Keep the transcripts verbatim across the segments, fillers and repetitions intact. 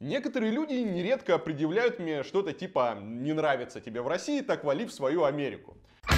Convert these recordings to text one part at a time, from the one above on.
Некоторые люди нередко предъявляют мне что-то типа «не нравится тебе в России, так вали в свою Америку».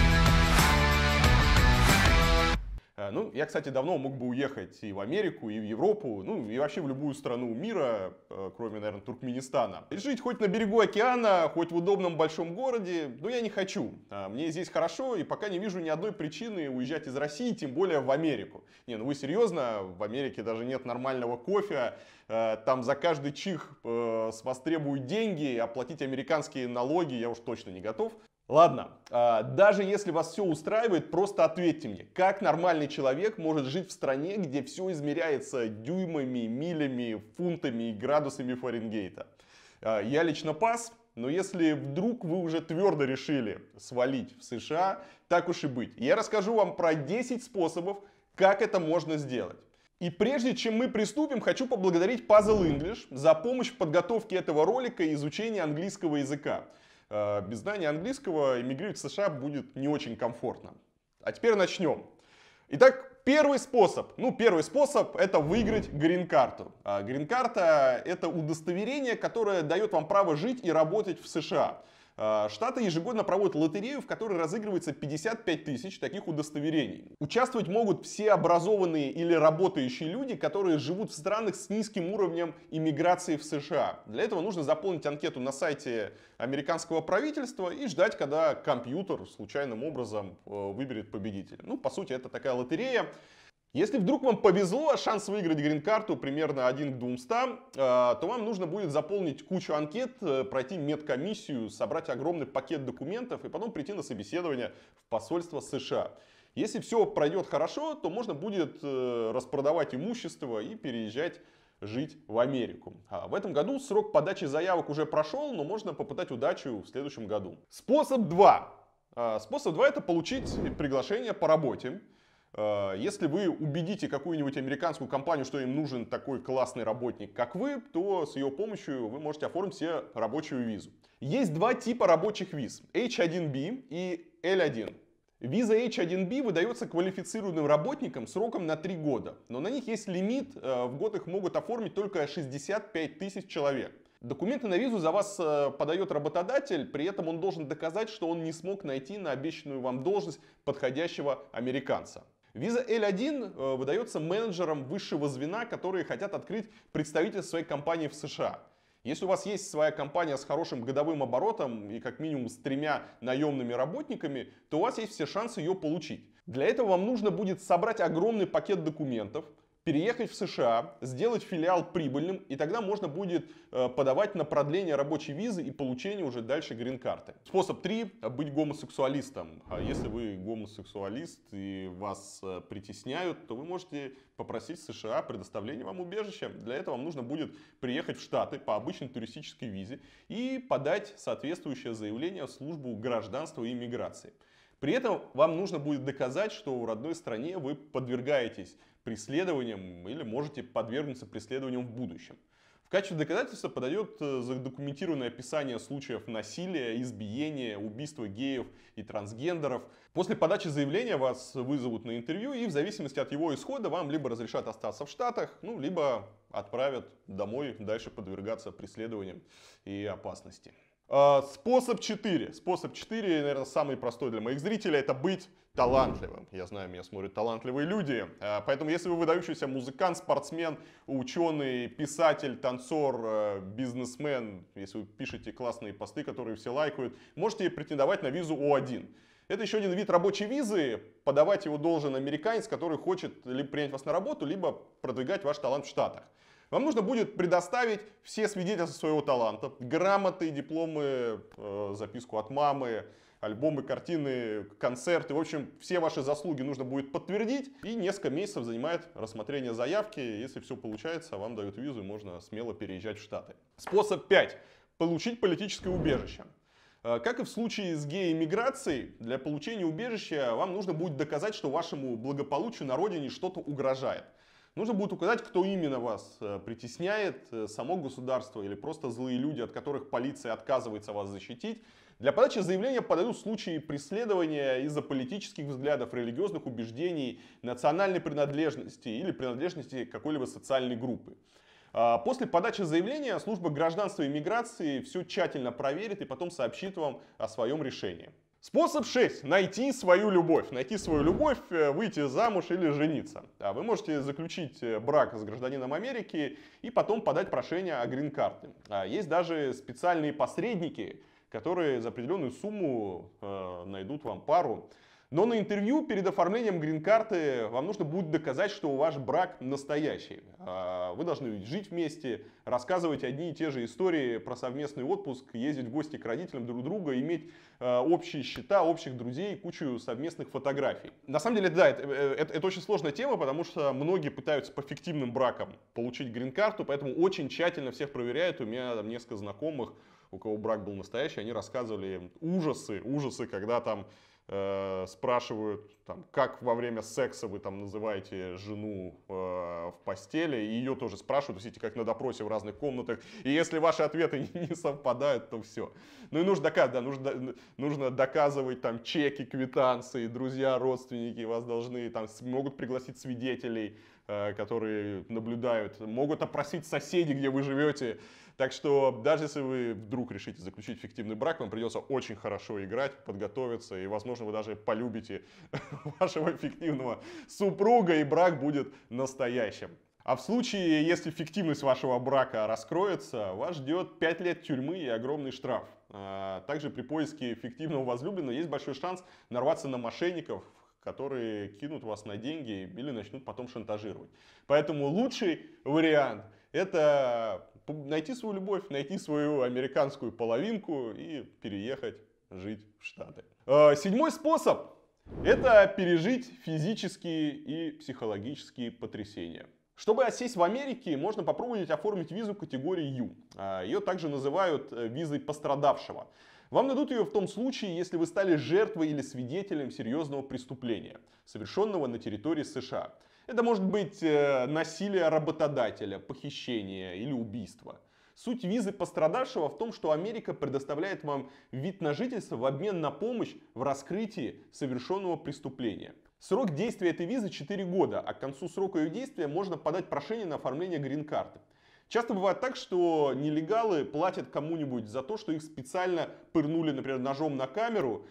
Э, Ну, я, кстати, давно мог бы уехать и в Америку, и в Европу, ну, и вообще в любую страну мира, э, кроме, наверное, Туркменистана. И жить хоть на берегу океана, хоть в удобном большом городе, но я не хочу. А Мне здесь хорошо, и пока не вижу ни одной причины уезжать из России, тем более в Америку. Не, ну вы серьезно? В Америке даже нет нормального кофе, э, там за каждый чих э, с вас требуют деньги, оплатить американские налоги я уж точно не готов. Ладно, а, даже если вас все устраивает, просто ответьте мне, как нормальный человек может жить в стране, где все измеряется дюймами, милями, фунтами и градусами Фаренгейта? А, Я лично пас, но если вдруг вы уже твердо решили свалить в США, так уж и быть. Я расскажу вам про десять способов, как это можно сделать. И прежде чем мы приступим, хочу поблагодарить Puzzle English за помощь в подготовке этого ролика и изучении английского языка. Э, Без знания английского эмигрировать в США будет не очень комфортно. А теперь начнем. Итак, первый способ. Ну, первый способ это выиграть грин-карту. А Грин-карта это удостоверение, которое дает вам право жить и работать в США. А, Штаты ежегодно проводят лотерею, в которой разыгрывается пятьдесят пять тысяч таких удостоверений. Участвовать могут все образованные или работающие люди, которые живут в странах с низким уровнем иммиграции в США. Для этого нужно заполнить анкету на сайте американского правительства и ждать, когда компьютер случайным образом э, выберет победителя. Ну, по сути, это такая лотерея. Если вдруг вам повезло, а шанс выиграть грин-карту примерно один к двумстам, э, то вам нужно будет заполнить кучу анкет, э, пройти медкомиссию, собрать огромный пакет документов и потом прийти на собеседование в посольство США. Если все пройдет хорошо, то можно будет э, распродавать имущество и переезжать жить в Америку. А в этом году срок подачи заявок уже прошел, но можно попытать удачу в следующем году. Способ два. А, Способ два это получить приглашение по работе. А, Если вы убедите какую-нибудь американскую компанию, что им нужен такой классный работник, как вы, то с ее помощью вы можете оформить себе рабочую визу. Есть два типа рабочих виз: эйч один би и эл один. Виза эйч один би выдается квалифицированным работникам сроком на три года, но на них есть лимит, э, в год их могут оформить только шестьдесят пять тысяч человек. Документы на визу за вас э, подает работодатель, при этом он должен доказать, что он не смог найти на обещанную вам должность подходящего американца. Виза эл один э, выдается менеджерам высшего звена, которые хотят открыть представительство своей компании в США. Если у вас есть своя компания с хорошим годовым оборотом и как минимум с тремя наемными работниками, то у вас есть все шансы ее получить. Для этого вам нужно будет собрать огромный пакет документов, переехать в США, сделать филиал прибыльным, и тогда можно будет э, подавать на продление рабочей визы и получение уже дальше грин-карты. Способ три быть гомосексуалистом. А если вы гомосексуалист и вас э, притесняют, то вы можете попросить США предоставления вам убежища. Для этого вам нужно будет приехать в Штаты по обычной туристической визе и подать соответствующее заявление в службу гражданства и иммиграции. При этом вам нужно будет доказать, что в родной стране вы подвергаетесь преследованиям или можете подвергнуться преследованиям в будущем. В качестве доказательства подает задокументированное описание случаев насилия, избиения, убийства геев и трансгендеров. После подачи заявления вас вызовут на интервью, и в зависимости от его исхода вам либо разрешат остаться в Штатах, ну, либо отправят домой дальше подвергаться преследованиям и опасности. Способ четыре. Способ четыре, наверное, самый простой для моих зрителей, это быть талантливым. Я знаю, меня смотрят талантливые люди. Поэтому, если вы выдающийся музыкант, спортсмен, ученый, писатель, танцор, бизнесмен, если вы пишете классные посты, которые все лайкают, можете претендовать на визу о один. Это еще один вид рабочей визы. Подавать его должен американец, который хочет либо принять вас на работу, либо продвигать ваш талант в Штатах. Вам нужно будет предоставить все свидетельства своего таланта: грамоты, дипломы, э, записку от мамы, альбомы, картины, концерты. В общем, все ваши заслуги нужно будет подтвердить. И несколько месяцев занимает рассмотрение заявки. Если все получается, вам дают визу и можно смело переезжать в Штаты. Способ пять. Получить политическое убежище. Как и в случае с гей-иммиграцией, для получения убежища вам нужно будет доказать, что вашему благополучию на родине что-то угрожает. Нужно будет указать, кто именно вас притесняет, само государство или просто злые люди, от которых полиция отказывается вас защитить. Для подачи заявления подают в случае преследования из-за политических взглядов, религиозных убеждений, национальной принадлежности или принадлежности какой-либо социальной группы. После подачи заявления служба гражданства и миграции все тщательно проверит и потом сообщит вам о своем решении. Способ шесть. Найти свою любовь. Найти свою любовь, выйти замуж или жениться. Вы можете заключить брак с гражданином Америки и потом подать прошение о грин-карте. Есть даже специальные посредники, которые за определенную сумму найдут вам пару. Но на интервью перед оформлением грин-карты вам нужно будет доказать, что ваш брак настоящий. Вы должны жить вместе, рассказывать одни и те же истории про совместный отпуск, ездить в гости к родителям друг друга, иметь общие счета, общих друзей, кучу совместных фотографий. На самом деле, да, это, это, это очень сложная тема, потому что многие пытаются по фиктивным бракам получить грин-карту, поэтому очень тщательно всех проверяют. У меня там несколько знакомых, у кого брак был настоящий, они рассказывали ужасы, ужасы, когда там спрашивают, там, как во время секса вы там называете жену э, в постели, и ее тоже спрашивают, сидите как на допросе в разных комнатах, и если ваши ответы не совпадают, то все. Ну и нужно доказывать, да, нужно, нужно доказывать там чеки, квитанции, друзья, родственники вас должны, там могут пригласить свидетелей, э, которые наблюдают, могут опросить соседей, где вы живете. Так что даже если вы вдруг решите заключить фиктивный брак, вам придется очень хорошо играть, подготовиться, и, возможно, вы даже полюбите вашего фиктивного супруга, и брак будет настоящим. А в случае, если фиктивность вашего брака раскроется, вас ждет пять лет тюрьмы и огромный штраф. Также при поиске фиктивного возлюбленного есть большой шанс нарваться на мошенников, которые кинут вас на деньги или начнут потом шантажировать. Поэтому лучший вариант – это найти свою любовь, найти свою американскую половинку и переехать жить в Штаты. Седьмой способ – это пережить физические и психологические потрясения. Чтобы осесть в Америке, можно попробовать оформить визу категории Ю. Ее также называют визой пострадавшего. Вам дадут ее в том случае, если вы стали жертвой или свидетелем серьезного преступления, совершенного на территории США. Это может быть насилие работодателя, похищение или убийство. Суть визы пострадавшего в том, что Америка предоставляет вам вид на жительство в обмен на помощь в раскрытии совершенного преступления. Срок действия этой визы четыре года, а к концу срока ее действия можно подать прошение на оформление грин-карты. Часто бывает так, что нелегалы платят кому-нибудь за то, что их специально пырнули, например, ножом на камеру.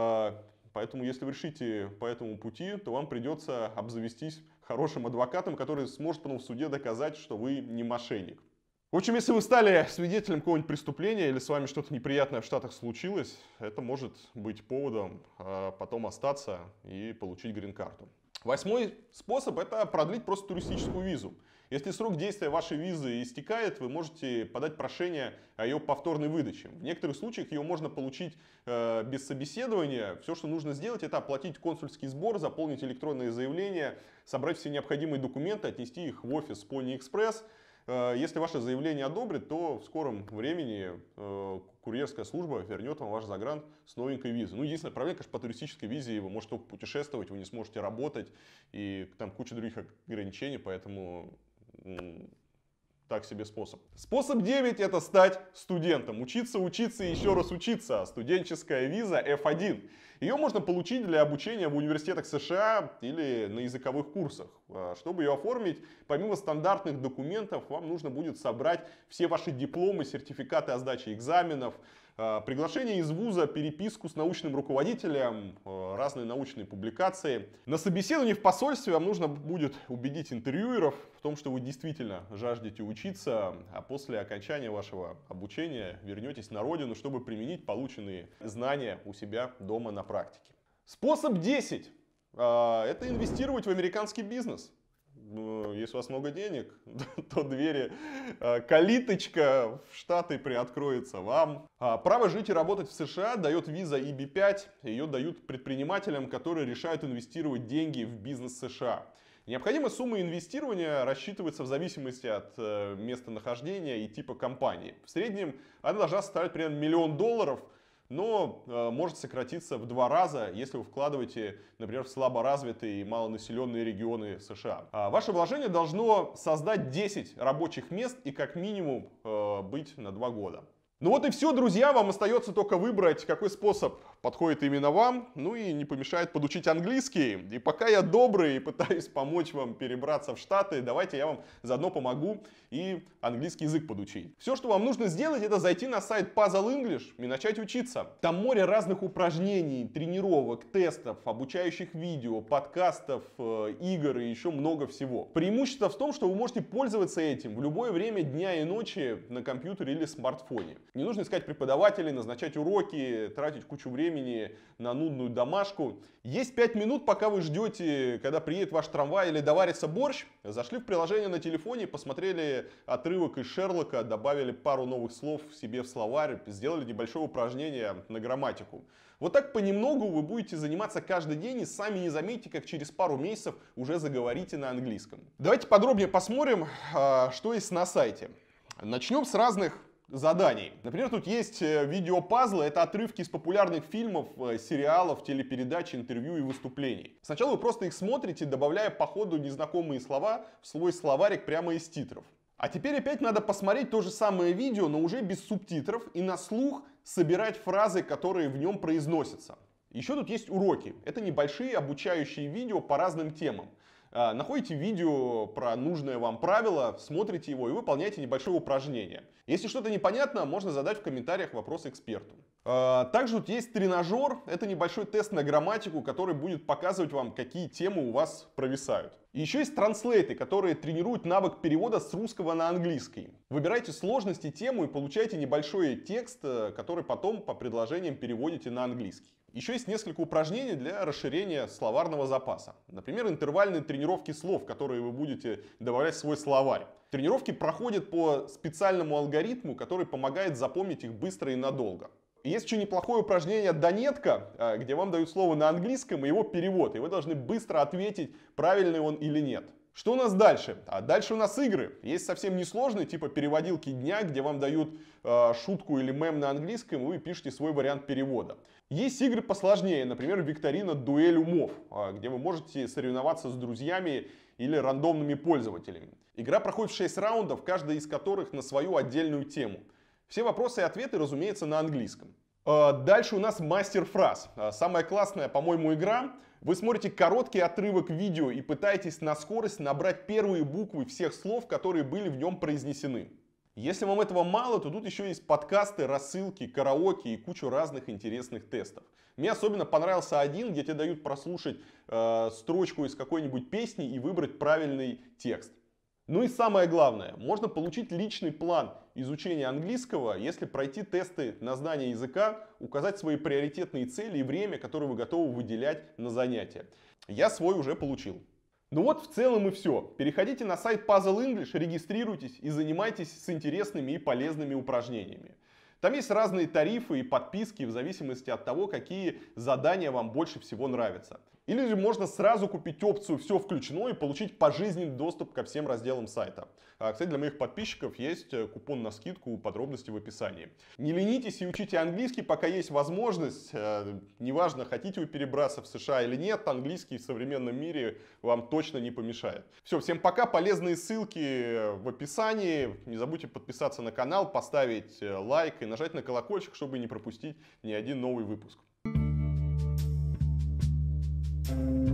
Поэтому, если вы решите по этому пути, то вам придется обзавестись хорошим адвокатом, который сможет потом в суде доказать, что вы не мошенник. В общем, если вы стали свидетелем какого-нибудь преступления или с вами что-то неприятное в Штатах случилось, это может быть поводом потом остаться и получить грин-карту. Восьмой способ – это продлить просто туристическую визу. Если срок действия вашей визы истекает, вы можете подать прошение о ее повторной выдаче. В некоторых случаях ее можно получить э, без собеседования. Все, что нужно сделать, это оплатить консульский сбор, заполнить электронное заявление, собрать все необходимые документы, отнести их в офис Pony Express. Э, если ваше заявление одобрят, то в скором времени э, курьерская служба вернет вам ваш загрант с новенькой визой. Ну, единственная проблема, конечно, по туристической визе вы можете только путешествовать, вы не сможете работать, и там куча других ограничений, поэтому так себе способ. Способ девять – это стать студентом. Учиться, учиться и еще раз учиться. Студенческая виза эф один. Ее можно получить для обучения в университетах США или на языковых курсах. Чтобы ее оформить, помимо стандартных документов, вам нужно будет собрать все ваши дипломы, сертификаты о сдаче экзаменов, приглашение из вуза, переписку с научным руководителем, разные научные публикации. На собеседовании в посольстве вам нужно будет убедить интервьюеров в том, что вы действительно жаждете учиться, а после окончания вашего обучения вернетесь на родину, чтобы применить полученные знания у себя дома на практике. Способ десять – это инвестировать в американский бизнес. Если у вас много денег, то двери, калиточка в Штаты приоткроется вам. Право жить и работать в США дает виза и би пять. Ее дают предпринимателям, которые решают инвестировать деньги в бизнес США. Необходимая сумма инвестирования рассчитывается в зависимости от местонахождения и типа компании. В среднем она должна составлять примерно миллион долларов. Но э, может сократиться в два раза, если вы вкладываете, например, в слаборазвитые и малонаселенные регионы США. А ваше вложение должно создать десять рабочих мест и как минимум э, быть на два года. Ну вот и все, друзья, вам остается только выбрать, какой способ подходит именно вам, ну и не помешает подучить английский. И пока я добрый и пытаюсь помочь вам перебраться в Штаты, давайте я вам заодно помогу и английский язык подучить. Все, что вам нужно сделать, это зайти на сайт Puzzle English и начать учиться. Там море разных упражнений, тренировок, тестов, обучающих видео, подкастов, игр и еще много всего. Преимущество в том, что вы можете пользоваться этим в любое время дня и ночи на компьютере или смартфоне. Не нужно искать преподавателей, назначать уроки, тратить кучу времени на нудную домашку. Есть пять минут, пока вы ждете, когда приедет ваш трамвай или доварится борщ. Зашли в приложение на телефоне, посмотрели отрывок из Шерлока, добавили пару новых слов себе в словарь, сделали небольшое упражнение на грамматику. Вот так понемногу вы будете заниматься каждый день и сами не заметите, как через пару месяцев уже заговорите на английском. Давайте подробнее посмотрим, что есть на сайте. Начнем с разных заданий. Например, тут есть видеопазлы, это отрывки из популярных фильмов, сериалов, телепередач, интервью и выступлений. Сначала вы просто их смотрите, добавляя по ходу незнакомые слова в свой словарик прямо из титров. А теперь опять надо посмотреть то же самое видео, но уже без субтитров и на слух собирать фразы, которые в нем произносятся. Еще тут есть уроки. Это небольшие обучающие видео по разным темам. Находите видео про нужное вам правило, смотрите его и выполняйте небольшое упражнение. Если что-то непонятно, можно задать в комментариях вопрос эксперту. Также тут есть тренажер, это небольшой тест на грамматику, который будет показывать вам, какие темы у вас провисают. И еще есть транслейты, которые тренируют навык перевода с русского на английский. Выбирайте сложность и тему и получайте небольшой текст, который потом по предложениям переводите на английский. Еще есть несколько упражнений для расширения словарного запаса. Например, интервальные тренировки слов, которые вы будете добавлять в свой словарь. Тренировки проходят по специальному алгоритму, который помогает запомнить их быстро и надолго. И есть еще неплохое упражнение «Донетка», где вам дают слово на английском и его перевод. И вы должны быстро ответить, правильный он или нет. Что у нас дальше? А дальше у нас игры. Есть совсем несложные, типа переводилки дня, где вам дают э, шутку или мем на английском, и вы пишете свой вариант перевода. Есть игры посложнее, например, викторина «Дуэль умов», э, где вы можете соревноваться с друзьями или рандомными пользователями. Игра проходит в шесть раундов, каждый из которых на свою отдельную тему. Все вопросы и ответы, разумеется, на английском. Дальше у нас мастер фраз. Самая классная, по-моему, игра. Вы смотрите короткий отрывок видео и пытаетесь на скорость набрать первые буквы всех слов, которые были в нем произнесены. Если вам этого мало, то тут еще есть подкасты, рассылки, караоке и кучу разных интересных тестов. Мне особенно понравился один, где тебе дают прослушать э, строчку из какой-нибудь песни и выбрать правильный текст. Ну и самое главное, можно получить личный план изучения английского, если пройти тесты на знание языка, указать свои приоритетные цели и время, которое вы готовы выделять на занятия. Я свой уже получил. Ну вот в целом и все. Переходите на сайт Puzzle English, регистрируйтесь и занимайтесь с интересными и полезными упражнениями. Там есть разные тарифы и подписки в зависимости от того, какие задания вам больше всего нравятся. Или же можно сразу купить опцию «Все включено» и получить пожизненный доступ ко всем разделам сайта. Кстати, для моих подписчиков есть купон на скидку, подробности в описании. Не ленитесь и учите английский, пока есть возможность. Неважно, хотите вы перебраться в США или нет, английский в современном мире вам точно не помешает. Все, всем пока, полезные ссылки в описании. Не забудьте подписаться на канал, поставить лайк и нажать на колокольчик, чтобы не пропустить ни один новый выпуск. Thank you.